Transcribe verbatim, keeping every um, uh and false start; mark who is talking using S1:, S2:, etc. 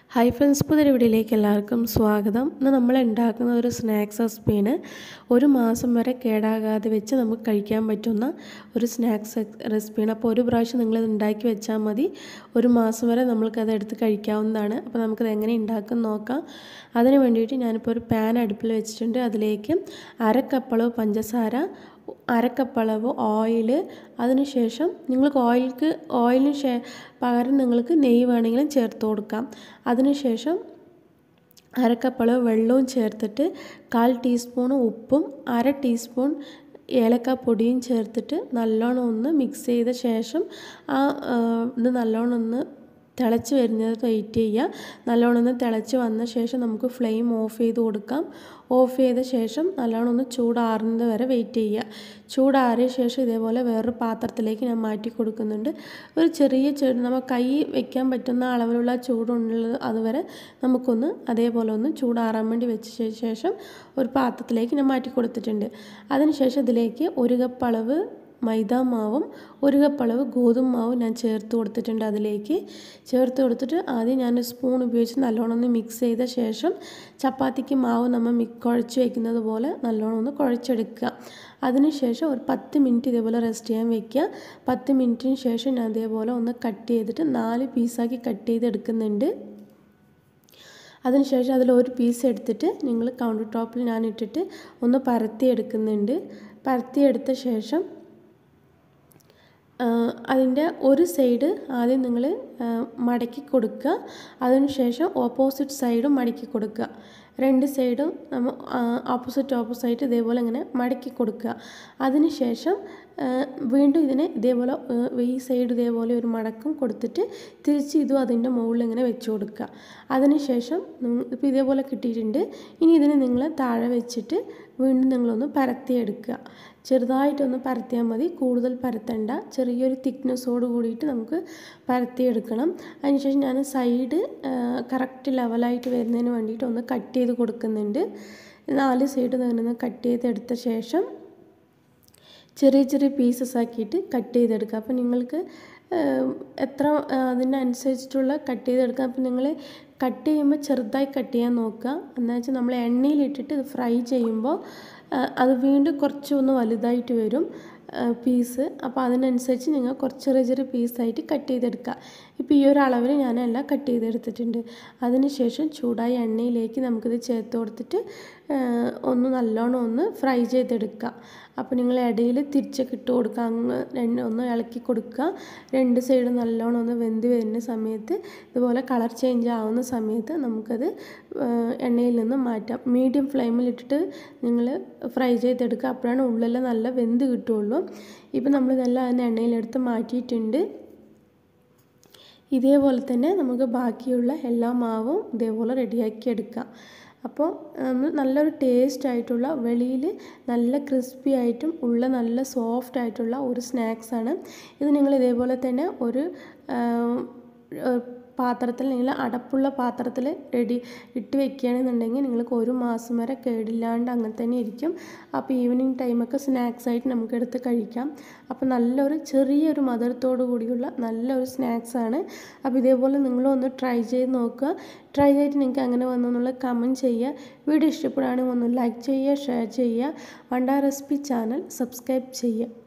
S1: Hi friends, പുതിയൊരു വീഡിയോയിലേക്ക് എല്ലാവർക്കും സ്വാഗതം. ഇന്ന് നമ്മൾ ഉണ്ടാക്കുന്ന ഒരു സ്നാക്സ് റെസിപ്പിയാണ്. ഒരു മാസം വരെ കേടാകാതെ വെച്ച് നമുക്ക് കഴിക്കാൻ പറ്റുന്ന ഒരു സ്നാക്സ് റെസിപ്പിയാണ്. അപ്പോൾ ഒരു പ്രാവശ്യം നിങ്ങളിത് ഉണ്ടാക്കി വെച്ചാൽ മതി, ഒരു മാസം വരെ നമ്മൾക്കത് എടുത്ത് കഴിക്കാവുന്നതാണ്. അപ്പോൾ നമുക്കത് എങ്ങനെ ഉണ്ടാക്കും നോക്കാം. അതിന് വേണ്ടിയിട്ട് ഞാനിപ്പോൾ ഒരു പാൻ അടുപ്പിൽ വെച്ചിട്ടുണ്ട്. അതിലേക്ക് അര കപ്പളവ് പഞ്ചസാര, അരക്കപ്പളവ് ഓയിൽ, അതിനുശേഷം നിങ്ങൾക്ക് ഓയിൽക്ക് ഓയിലിന് ശേ പകരം നിങ്ങൾക്ക് നെയ്യ് വേണമെങ്കിലും ചേർത്ത് കൊടുക്കാം. അതിനുശേഷം അരക്കപ്പളവ് വെള്ളവും ചേർത്തിട്ട് കാൽ ടീസ്പൂൺ ഉപ്പും അര ടീസ്പൂൺ ഏലക്കാപ്പൊടിയും ചേർത്തിട്ട് നല്ലോണം ഒന്ന് മിക്സ് ചെയ്ത ശേഷം ആ ഇത് നല്ലോണം ഒന്ന് തിളച്ച് വരുന്നത് വെയിറ്റ് ചെയ്യുക. നല്ലോണം ഒന്ന് തിളച്ച് വന്ന ശേഷം നമുക്ക് ഫ്ലെയിം ഓഫ് ചെയ്ത് കൊടുക്കാം. ഓഫ് ചെയ്ത ശേഷം നല്ലോണം ഒന്ന് ചൂടാറുന്നത് വരെ വെയിറ്റ് ചെയ്യുക. ചൂടാറിയ ശേഷം ഇതേപോലെ വേറൊരു പാത്രത്തിലേക്ക് ഞാൻ മാറ്റി കൊടുക്കുന്നുണ്ട്. ഒരു ചെറിയ ചൂട് നമ്മൾ കൈ വയ്ക്കാൻ പറ്റുന്ന അളവിലുള്ള ചൂടുള്ളത് അതുവരെ നമുക്കൊന്ന് അതേപോലെ ഒന്ന് ചൂടാറാൻ വേണ്ടി വെച്ച ശേഷം ഒരു പാത്രത്തിലേക്ക് ഞാൻ മാറ്റി കൊടുത്തിട്ടുണ്ട്. അതിനുശേഷം ഇതിലേക്ക് ഒരു കപ്പ് അളവ് മൈദാ മാവും ഒരു കപ്പ് അളവ് ഗോതമ്പ് മാവും ഞാൻ ചേർത്ത് കൊടുത്തിട്ടുണ്ട്. അതിലേക്ക് ചേർത്ത് കൊടുത്തിട്ട് ആദ്യം ഞാൻ സ്പൂൺ ഉപയോഗിച്ച് നല്ലോണം ഒന്ന് മിക്സ് ചെയ്ത ശേഷം ചപ്പാത്തിക്ക് മാവ് നമ്മൾ മി കുഴച്ച് വയ്ക്കുന്നത് പോലെ നല്ലോണം ഒന്ന് കുഴച്ചെടുക്കുക. അതിനുശേഷം ഒരു പത്ത് മിനിറ്റ് ഇതേപോലെ റെസ്റ്റ് ചെയ്യാൻ വയ്ക്കുക. പത്ത് മിനിറ്റിന് ശേഷം ഞാൻ അതേപോലെ ഒന്ന് കട്ട് ചെയ്തിട്ട് നാല് പീസാക്കി കട്ട് ചെയ്തെടുക്കുന്നുണ്ട്. അതിനുശേഷം അതിലൊരു പീസ് എടുത്തിട്ട് നിങ്ങൾ കൗണ്ടർ ടോപ്പിൽ ഞാൻ ഇട്ടിട്ട് ഒന്ന് പരത്തി എടുക്കുന്നുണ്ട്. പരത്തിയെടുത്ത ശേഷം അതിൻ്റെ ഒരു സൈഡ് ആദ്യം നിങ്ങൾ മടക്കി കൊടുക്കുക. അതിനുശേഷം ഓപ്പോസിറ്റ് സൈഡും മടക്കി കൊടുക്കുക. രണ്ട് സൈഡും നമ്മൾ ഓപ്പോസിറ്റ് ഓപ്പോസിറ്റ് ഇതേപോലെ ഇങ്ങനെ മടക്കി കൊടുക്കുക. അതിനുശേഷം വീണ്ടും ഇതിനെ ഇതേപോലെ ഈ സൈഡ് ഇതേപോലെ ഒരു മടക്കം കൊടുത്തിട്ട് തിരിച്ച് ഇതും അതിൻ്റെ മുകളിൽ ഇങ്ങനെ വെച്ച് കൊടുക്കുക. അതിനുശേഷം ഇപ്പോൾ ഇതേപോലെ കിട്ടിയിട്ടുണ്ട്. ഇനി ഇതിനെ നിങ്ങൾ താഴെ വെച്ചിട്ട് വീണ്ടും നിങ്ങളൊന്ന് പരത്തിയെടുക്കുക. ചെറുതായിട്ടൊന്ന് പരത്തിയാൽ മതി, കൂടുതൽ പരത്തണ്ട. ചെറിയൊരു തിക്നെസ്സോട് കൂടിയിട്ട് നമുക്ക് പരത്തിയെടുക്കണം. അതിനുശേഷം ഞാൻ സൈഡ് കറക്റ്റ് ലെവലായിട്ട് വരുന്നതിന് വേണ്ടിയിട്ട് ഒന്ന് കട്ട് ചെയ്ത് കൊടുക്കുന്നുണ്ട്. നാല് സൈഡ് നിന്ന് കട്ട് ചെയ്തെടുത്ത ശേഷം ചെറിയ ചെറിയ പീസസ് ആക്കിയിട്ട് കട്ട് ചെയ്തെടുക്കുക. അപ്പോൾ നിങ്ങൾക്ക് എത്ര അതിനനുസരിച്ചിട്ടുള്ള കട്ട് ചെയ്തെടുക്കുക. അപ്പോൾ നിങ്ങൾ കട്ട് ചെയ്യുമ്പോൾ ചെറുതായി കട്ട് ചെയ്യാൻ നോക്കുക. എന്താ വെച്ചാൽ നമ്മൾ എണ്ണയിലിട്ടിട്ട് ഇത് ഫ്രൈ ചെയ്യുമ്പോൾ അത് വീണ്ടും കുറച്ചൊന്ന് വലുതായിട്ട് വരും പീസ്. അപ്പോൾ അതിനനുസരിച്ച് നിങ്ങൾ കുറച്ച് ചെറിയ ചെറിയ പീസായിട്ട് കട്ട് ചെയ്തെടുക്കുക. ഇപ്പോൾ ഈ ഒരു അളവിൽ ഞാനെല്ലാം കട്ട് ചെയ്തെടുത്തിട്ടുണ്ട്. അതിനുശേഷം ചൂടായ എണ്ണയിലേക്ക് നമുക്കിത് ചേർത്ത് കൊടുത്തിട്ട് ഒന്ന് നല്ലോണം ഒന്ന് ഫ്രൈ ചെയ്തെടുക്കുക. അപ്പോൾ നിങ്ങൾ ഇടയിൽ തിരിച്ചൊക്കെ ഇട്ട് കൊടുക്കുക. അങ്ങ് രണ്ട് ഒന്ന് ഇളക്കി കൊടുക്കുക. രണ്ട് സൈഡ് നല്ലോണം ഒന്ന് വെന്ത് വരുന്ന സമയത്ത് ഇതുപോലെ കളർ ചേഞ്ച് ആവുന്ന സമയത്ത് നമുക്കത് എണ്ണയിൽ നിന്ന് മാറ്റാം. മീഡിയം ഫ്ലെയിമിലിട്ടിട്ട് നിങ്ങൾ ഫ്രൈ ചെയ്തെടുക്കുക. അപ്പോഴാണ് ഉള്ളെല്ലാം നല്ല വെന്ത് കിട്ടുകയുള്ളൂ. ഇപ്പോൾ നമ്മളിതെല്ലാം അതിന് എണ്ണയിലെടുത്ത് മാറ്റിയിട്ടുണ്ട്. ഇതേപോലെ തന്നെ നമുക്ക് ബാക്കിയുള്ള എല്ലാ മാവും ഇതേപോലെ റെഡിയാക്കി എടുക്കാം. അപ്പോൾ നല്ലൊരു ടേസ്റ്റ് ആയിട്ടുള്ള, വെളിയിൽ നല്ല ക്രിസ്പി ആയിട്ടും ഉള്ള നല്ല സോഫ്റ്റ് ആയിട്ടുള്ള ഒരു സ്നാക്സാണ് ഇത്. നിങ്ങൾ ഇതേപോലെ തന്നെ ഒരു പാത്രത്തിൽ, നിങ്ങൾ അടപ്പുള്ള പാത്രത്തിൽ റെഡി ഇട്ട് വെക്കുകയാണെന്നുണ്ടെങ്കിൽ നിങ്ങൾക്ക് ഒരു മാസം വരെ കേടില്ലാണ്ട് അങ്ങനെ തന്നെ ഇരിക്കും. അപ്പോൾ ഈവനിങ് ടൈമൊക്കെ സ്നാക്സായിട്ട് നമുക്ക് എടുത്ത് കഴിക്കാം. അപ്പോൾ നല്ലൊരു ചെറിയൊരു മധുരത്തോടു കൂടിയുള്ള നല്ലൊരു സ്നാക്സാണ്. അപ്പോൾ ഇതേപോലെ നിങ്ങളും ഒന്ന് ട്രൈ ചെയ്ത് നോക്കുക. ട്രൈ ചെയ്തിട്ട് നിങ്ങൾക്ക് അങ്ങനെ വന്നു എന്നുള്ളത് കമൻറ്റ് ചെയ്യുക. വീഡിയോ ഇഷ്ടപ്പെടുകയാണെങ്കിൽ ഒന്ന് ലൈക്ക് ചെയ്യുക, ഷെയർ ചെയ്യുക. വണ്ട റെസിപ്പി ചാനൽ സബ്സ്ക്രൈബ് ചെയ്യുക.